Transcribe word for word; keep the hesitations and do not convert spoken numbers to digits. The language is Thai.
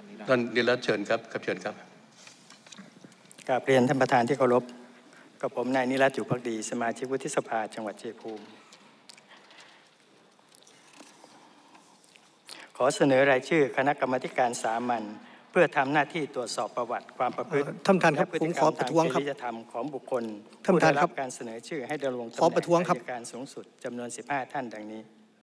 ท่านนิรัตน์เชิญครับครับเชิญครับกราบเรียนท่านประธานที่เคารพกับผมนายนิรัตน์อยู่ภักดีสมาชิกวุฒิสภาจังหวัดชัยภูมิขอเสนอรายชื่อคณะกรรมาการสามัญเพื่อทำหน้าที่ตรวจสอบประวัติความประพฤติท่านประธานครับผมขอประท้วงครับจริยธรรมของบุคคลท่านประธานครับการเสนอชื่อให้ดำรงตำแหขอประท้วงน่งครับอัยการสูงสุดจำนวนสิบห้าท่านดังนี้